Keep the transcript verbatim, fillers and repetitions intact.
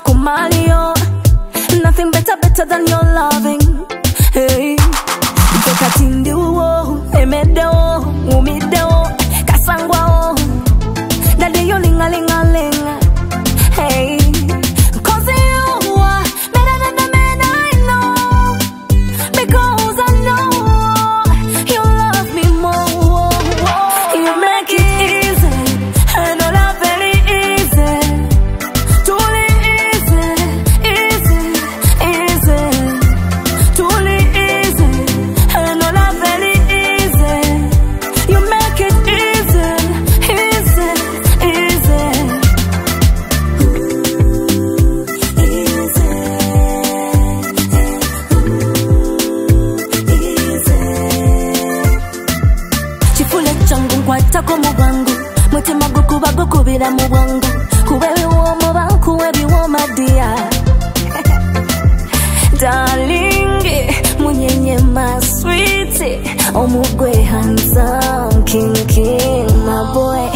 kumalio. Nothing better, better than your loving. Hey, Beka tindi uwo, emedeo, umideo, kasangwao, dade yo linga linga linga. Hey, cause you are better than the men I know, because I know you love me more. You make it easy, and all are very easy, truly easy, easy, easy, truly easy, and all are very easy. You make it easy, easy, easy, easy, easy. Chifule changu nkwata ko mubangu, mutima gukuba gukubira mu bwangu, kubewe womo bankuwe biwoma dia. Darling, munyenye ma sweetie, omugwe handsome, king king, my boy.